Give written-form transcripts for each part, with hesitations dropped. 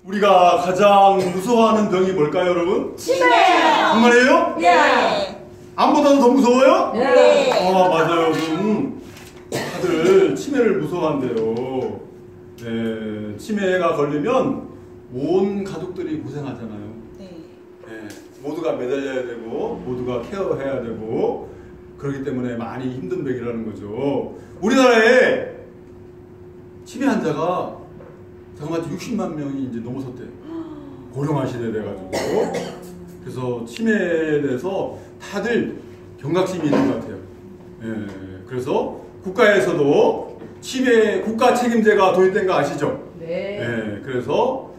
우리가 가장 무서워하는 병이 뭘까요, 여러분? 치매요. 정말이에요? 네. 암보다도 더 무서워요? 네. 맞아요. 다들 치매를 무서워한대요. 네, 치매가 걸리면 온 가족들이 고생하잖아요. 네. 네, 모두가 매달려야 되고 모두가 케어해야 되고 그렇기 때문에 많이 힘든 병이라는 거죠. 우리나라에 치매 환자가 잠깐만 60만 명이 이제 넘어섰대요. 고령화 시대 돼가지고. 그래서 치매에 대해서 다들 경각심이 있는 것 같아요. 예, 그래서 국가에서도 치매 국가 책임제가 도입된 거 아시죠? 네. 예, 그래서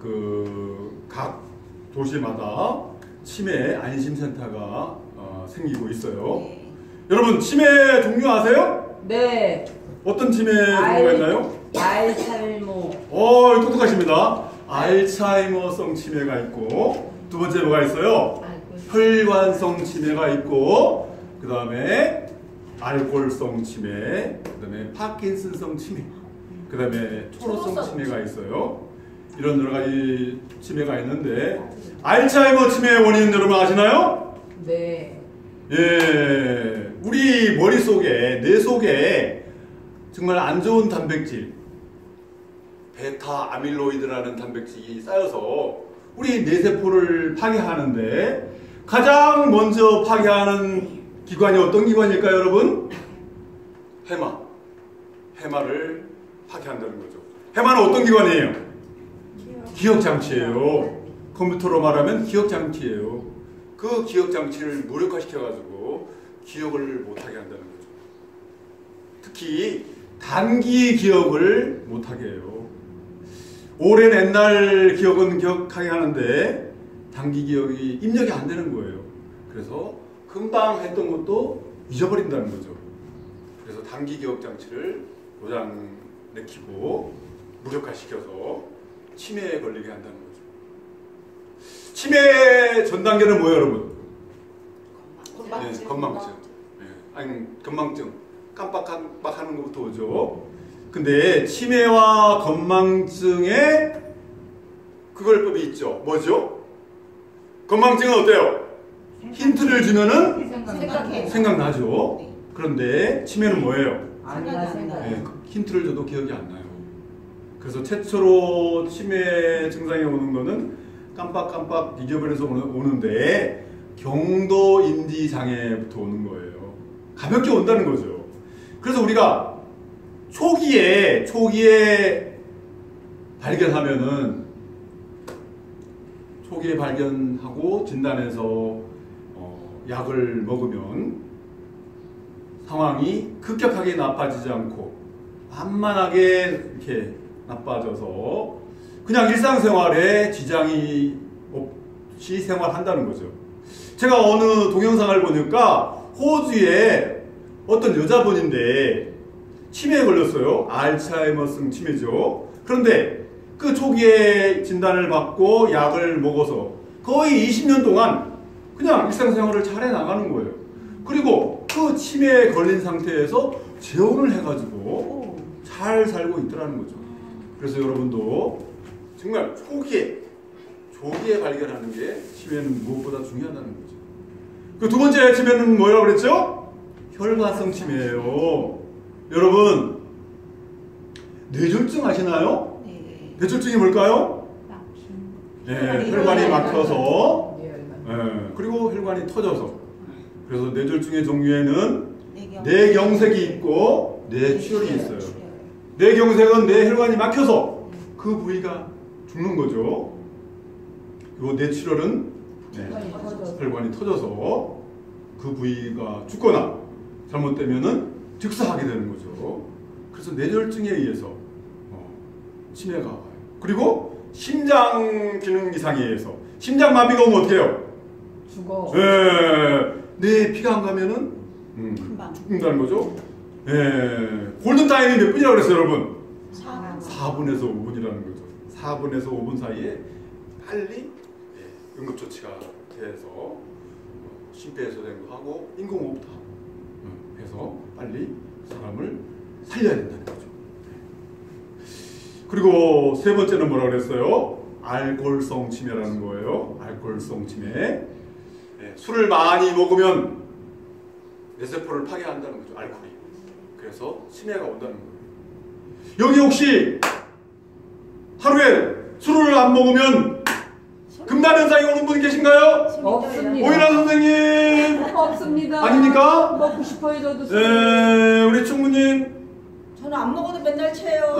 각 도시마다 치매 안심센터가 생기고 있어요. 네. 여러분 치매 종류 아세요? 네. 어떤 치매 종류가 있나요? 알츠하이머. 똑똑하십니다. 알츠하이머성 치매가 있고, 두 번째 뭐가 있어요? 혈관성 치매가 있고, 그 다음에 알코올성 치매, 그 다음에 파킨슨성 치매, 그 다음에 초로성 치매가 있어요. 이런 여러 가지 치매가 있는데, 알츠하이머 치매의 원인은 여러분 아시나요? 네. 예, 우리 머릿속에, 뇌 속에 정말 안 좋은 단백질, 베타 아밀로이드라는 단백질이 쌓여서 우리 뇌세포를 파괴하는데 가장 먼저 파괴하는 기관이 어떤 기관일까요, 여러분? 해마를 파괴한다는 거죠. 해마는 어떤 기관이에요? 기억장치예요. 컴퓨터로 말하면 기억장치예요. 그 기억장치를 무력화시켜가지고 기억을 못하게 한다는 거죠. 특히 단기 기억을 못하게 해요. 오랜 옛날 기억은 기억하게 하는데 단기 기억이 입력이 안 되는 거예요. 그래서 금방 했던 것도 잊어버린다는 거죠. 그래서 단기 기억 장치를 고장내키고 무력화시켜서 치매에 걸리게 한다는 거죠. 치매 전 단계는 뭐예요, 여러분? 건망증. 네, 건망증. 네, 아니, 건망증. 깜빡깜빡하는 것부터 오죠. 근데 치매와 건망증에 구별법이 있죠. 뭐죠? 건망증은 어때요? 힌트를 주면은 생각나죠. 네. 그런데 치매는 뭐예요? 아니나 생각. 네, 힌트를 줘도 기억이 안 나요. 그래서 최초로 치매 증상이 오는 거는 깜빡깜빡 잊어버려서 오는데 경도 인지 장애부터 오는 거예요. 가볍게 온다는 거죠. 그래서 우리가 초기에 발견하고 진단해서 약을 먹으면 상황이 급격하게 나빠지지 않고 만만하게 이렇게 나빠져서 그냥 일상생활에 지장이 없이 생활한다는 거죠. 제가 어느 동영상을 보니까 호주에 어떤 여자분인데 치매에 걸렸어요. 알츠하이머성 치매죠. 그런데 그 초기에 진단을 받고 약을 먹어서 거의 20년 동안 그냥 일상생활을 잘 해나가는 거예요. 그리고 그 치매에 걸린 상태에서 재혼을 해가지고 잘 살고 있더라는 거죠. 그래서 여러분도 정말 조기에 발견하는 게 치매는 무엇보다 중요하다는 거죠. 그 두 번째 치매는 뭐라고 그랬죠? 혈관성 치매예요. 여러분 뇌졸중 아시나요? 네. 뇌졸중이 뭘까요? 네, 혈관이 막혀서 그리고 혈관이 터져서 그래서 뇌졸중의 종류에는 뇌경색이 있고 뇌출혈이 있어요. 뇌경색은 뇌혈관이 막혀서 그 부위가 죽는 거죠. 그리고 뇌출혈은 혈관이 터져서 그 부위가 죽거나 잘못되면은 즉사하게 되는 거죠. 그래서 뇌졸중에 의해서 치매가 와요. 그리고 심장 기능 이상에 의해서 심장마비가 오면 어떻게 해요? 죽어. 뇌에 피가 안 가면은 죽는다는 거죠. 골든타임이 몇 분이라고 그랬어요, 여러분? 4분에서 5분이라는 거죠. 4분에서 5분 사이에 빨리 응급조치가 돼서 심폐소생도 하고 인공호흡도 하고 해서 빨리 사람을 살려야 된다는 거죠. 그리고 세 번째는 뭐라고 그랬어요? 알코올성 치매라는 거예요. 알코올성 치매. 네, 술을 많이 먹으면 뇌세포를 파괴한다는 거죠. 알코올이. 그래서 치매가 온다는 거예요. 여기 혹시 하루에 술을 안 먹으면 금단 현상이 오는 분 계신가요? 없습니다. 오일환 선생님 없습니다. 아닙니까? 먹고 싶어요 저도. 네, 우리 충무님. 저는 안 먹어도 맨날 취해요.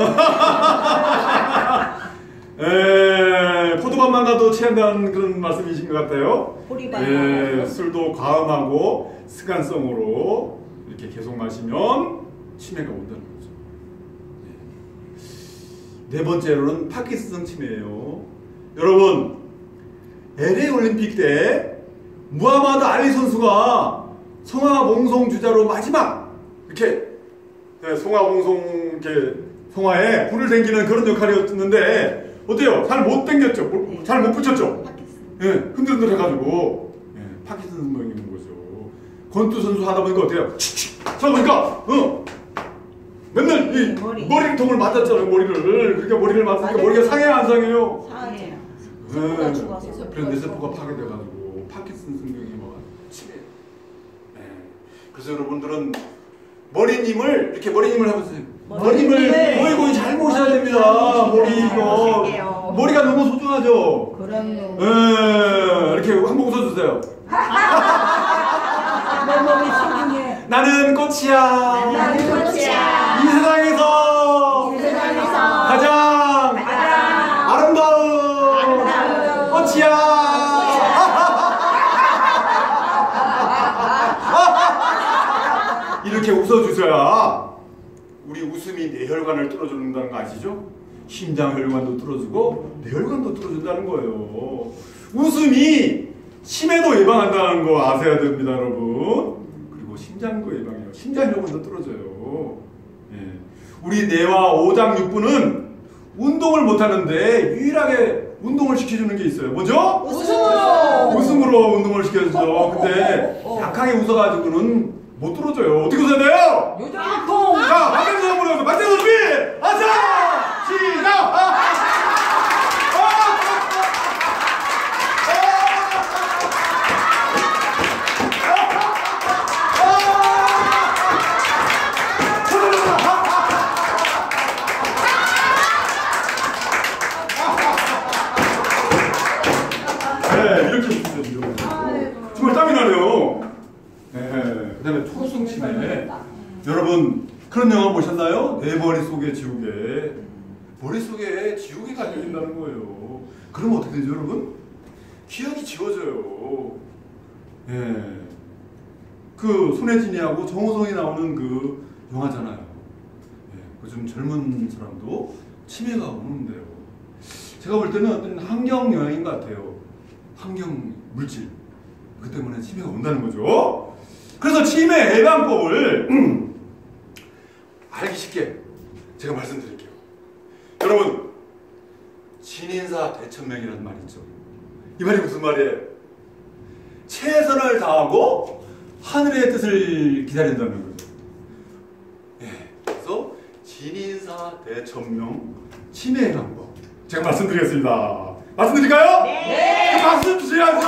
포도밭만 가도 취한다는 그런 말씀이신 것 같아요. 보리밥. 술도 과음하고 습관성으로 이렇게 계속 마시면 치매가 온다는 거죠. 네 번째로는 파킨슨성 치매예요. 여러분, LA 올림픽 때 무하마드 알리 선수가 송화봉송 주자로 마지막 이렇게 송화봉송 이렇게 송화에 불을 당기는 그런 역할이었는데 어때요? 잘 못 당겼죠? 잘 못 붙였죠? 예, 흔들흔들 해가지고 파킨슨성이 있는 거죠. 권투 선수 하다 보니까 어때요? 자 보니까 맨날 이 머리통을 맞았잖아요. 머리를. 그러니까 머리를 맞으니까 머리가 상해요, 안 상해요? 상해요. 그래서 뇌세포가 파괴돼가지고 파킨슨 증상이 치매. 그래서 여러분들은 머리님을 이렇게 머리님을 해보세요. 머리님을 잘 모셔야 됩니다. 머리 이거 머리가 너무 소중하죠. 그럼요. 이렇게 한번 웃어주세요. 내 몸이 소중해. 나는 꽃이야. 나는 꽃이야. 이 세상에서 가장 아름다운 꽃이야. 이렇게 웃어주셔야 우리 웃음이 뇌혈관을 뚫어준다는 거 아시죠? 심장혈관도 뚫어주고 뇌혈관도 뚫어준다는 거예요. 웃음이 치매도 예방한다는 거 아셔야 됩니다, 여러분. 그리고 심장도 예방해요. 심장혈관도 뚫어줘요. 우리 뇌와 오장육부는 운동을 못하는데 유일하게 운동을 시켜주는 게 있어요. 뭐죠? 웃음으로 운동을 시켜주죠. 근데 약하게 웃어가지고는 못 뚫어줘요. 어떻게 웃어야 돼요? 요정통. 자, 박대수 한번 해보세요. 박대수 준비! 아자! 시작! 네, 이렇게 웃으세요. 정말 땀이 나네요. 그 다음에 초성 치매. 여러분, 그런 영화 보셨나요? 내 머릿속에 지우개. 머릿속에 지우개 깔려있다는 거예요. 그럼 어떻게 되죠, 여러분? 기억이 지워져요. 그 손혜진이하고 정우성이 나오는 그 영화잖아요. 요즘 젊은 사람도 치매가 오는데요. 제가 볼 때는 어떤 환경 영향인 것 같아요. 환경 물질. 그 때문에 치매가 온다는 거죠. 그래서 치매 예방법을 알기 쉽게 제가 말씀드릴게요. 여러분, 진인사 대천명이라는 말이 있죠. 이 말이 무슨 말이에요? 최선을 다하고 하늘의 뜻을 기다린다는 거죠. 그래서 진인사 대천명 치매 예방법 제가 말씀드리겠습니다. 말씀드릴까요? 네. 박수 주셔야죠.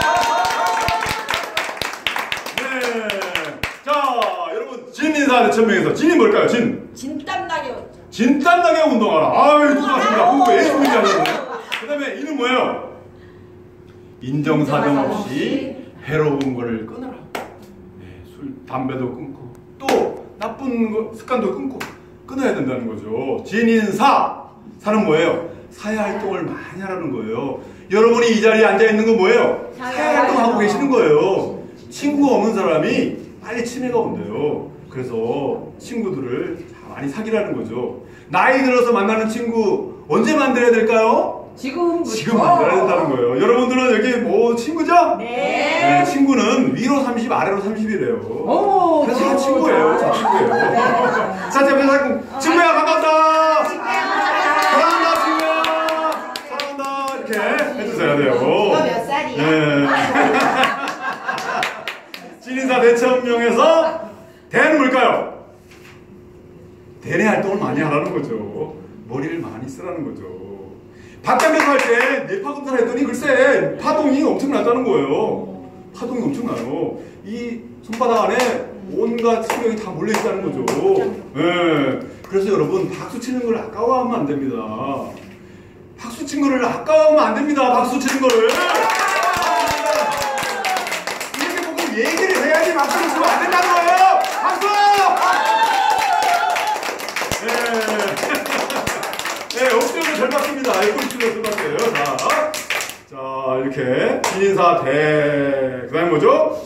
자, 여러분, 진인사 대천명에서 진이 뭘까요? 진땀나게 웃죠. 진땀나게 운동하라. 아유, 좋았습니다. 그거 예술이지 않나요? 그 다음에 이는 뭐예요? 인정사정 없이 해로운 거를 끊어라. 술, 담배도 끊고 또 나쁜 거, 습관도 끊고 끊어야 된다는 거죠. 진인사. 사는 뭐예요? 사회활동을 많이 하라는 거예요. 여러분이 이 자리에 앉아있는 건 뭐예요? 사회활동하고 계시는 거예요. 친구가 없는 사람이 빨리 치매가 온대요. 그래서 친구들을 많이 사귀라는 거죠. 나이 들어서 만나는 친구 언제 만들어야 될까요? 지금 만들어야 된다는 거예요. 여러분들은 여기 뭐 친구죠? 네. 친구는 위로 30, 아래로 30이래요. 오, 그래서 다 친구예요. 다 친구예요. 자, 자, 친구야 반갑다. 사랑한다, 친구야. 사랑한다. 이렇게 해주셔야 돼요. 너 몇 살이야? 진인사 대천명에서 대는 뭘까요? 대내 활동을 많이 하라는 거죠. 머리를 많이 쓰라는 거죠. 박장대소 할 때 뇌파검사를 했더니 글쎄 파동이 엄청나다는 거예요. 파동이 엄청나요. 이 손바닥 안에 온갖 신경이 다 몰려있다는 거죠. 예. 그래서 여러분 박수 치는 걸 아까워하면 안 됩니다. 박수 친 거를 아까워하면 안 됩니다. 박수 치는 거를. 이렇게 보고 얘기를 해야지 박수를 치면 안 된다는 거예요. 박수! 네, 엎드려서 잘 받습니다. 엎드려서 잘 받아요. 자, 이렇게 진인사 대, 그 다음에 뭐죠?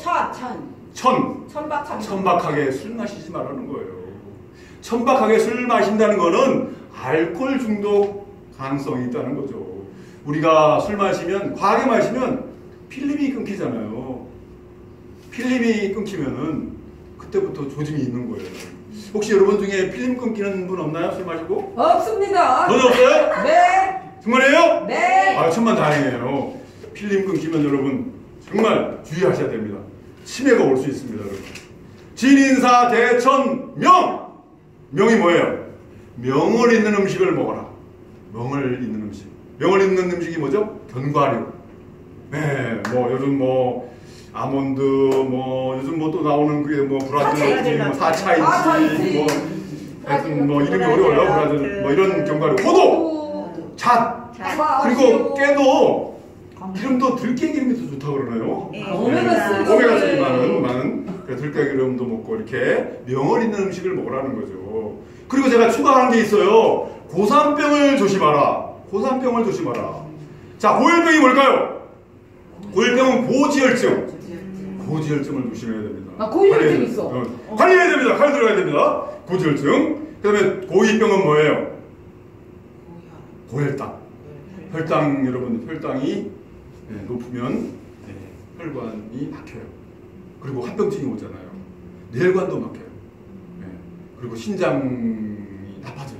천박하게 술 마시지 말라는 거예요. 천박하게 술 마신다는 거는 알코올 중독 가능성이 있다는 거죠. 우리가 술 마시면, 과하게 마시면 필름이 끊기잖아요. 필름이 끊기면은 그때부터 조짐이 있는 거예요. 혹시 여러분 중에 필름 끊기는 분 없나요? 술 마시고? 없습니다. 전혀 없어요? 네. 정말이에요? 네. 아, 천만다행이에요. 필름 끊기면 여러분 정말 주의하셔야 됩니다. 치매가 올 수 있습니다, 여러분. 진인사 대천 명! 명이 뭐예요? 명을 있는 음식을 먹어라. 명을 있는 음식. 명을 있는 음식이 뭐죠? 견과류. 네, 뭐 요즘 뭐 아몬드, 뭐 요즘 뭐 또 나오는 그게 뭐 브라질인지 뭐 사차인지 뭐 하여튼 뭐 이름이 어려워요. 브라질 뭐 이런 견과류. 포도, 잣, 그리고 깨도 기름도 들깨 기름이 더 좋다고 그러나요? 오메가3 많은 들깨 기름도 먹고 이렇게 명을 있는 음식을 먹으라는 거죠. 그리고 제가 추가하는 게 있어요. 고산병을 조심하라. 고산병을 조심하라. 자, 고열병이 뭘까요? 고열병은 고지혈증. 고지혈증을 조심해야 됩니다. 아, 고지혈증 있어. 관리해야 됩니다. 관리 들어가야 됩니다. 고지혈증. 그 다음에 고위병은 뭐예요? 고혈당. 혈당, 여러분, 혈당이 높으면 혈관이 막혀요. 그리고 합병증이 오잖아요. 뇌혈관도 막혀요. 그리고 신장이 나빠져요.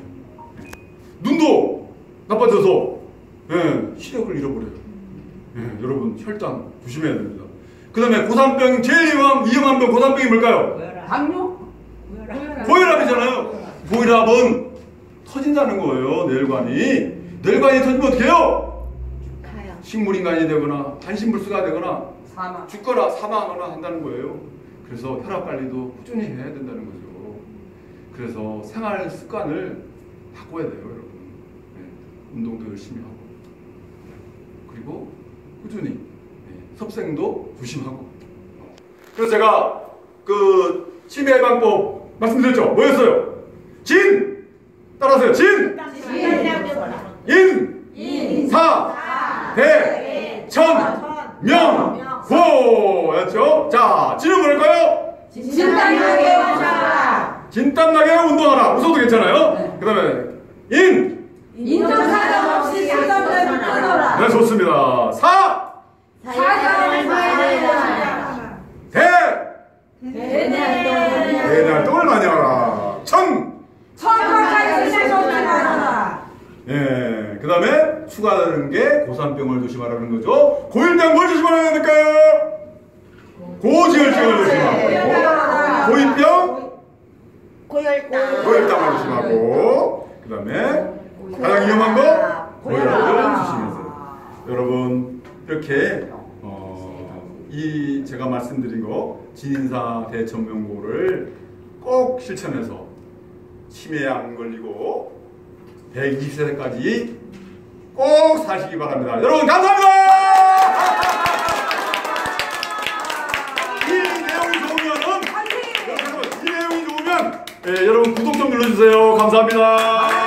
눈도 나빠져서 시력을 잃어버려요. 여러분 혈당 조심해야 됩니다. 그 다음에 고산병 제일 위험한 병 고산병이 뭘까요? 당뇨? 고혈압이잖아요. 고혈압은 터진다는 거예요. 뇌혈관이 터지면 어떻게 해요? 식물인간이 되거나 반신불수가 되거나 죽거나 사망하거나 한다는 거예요. 그래서 혈압 관리도 꾸준히 해야 된다는 거죠. 그래서 생활 습관을 바꿔야 돼요, 여러분. 운동도 열심히 하고, 그리고 꾸준히 섭생도 조심하고. 그래서 제가 그 치매 예방법 말씀드렸죠. 뭐였어요? 진! 따라하세요. 진! 인! 사! 대! 천! 명! 고! 였죠? 자, 진은 뭘까요? 진땀나게 운동하라. 진땀나게 운동하라. 웃어도 괜찮아요? 네. 그 다음에 인! 인정사정 없이 술담배를 끊어라. 네, 좋습니다. 사! 사장을 봐야 대! 대활동을 많이 하라. 천! 천박하게 술 먹지 말아라. 예, 그 다음에 추가되는 게 고산병을 조심하라는 거죠. 고혈당 뭘 조심하라는 될까요? 고지혈증을 조심하고, 고위병, 고혈당을 조심하고, 그 다음에 가장 위험한 거 고혈압을 조심하세요. 여러분 이렇게 이 제가 말씀드린 거 진인사 대천명고를 꼭 실천해서 치매에 안 걸리고 120세까지 꼭 사시기 바랍니다. 여러분 감사합니다. 이 내용이 좋으면 여러분 구독 좀 눌러주세요. 감사합니다.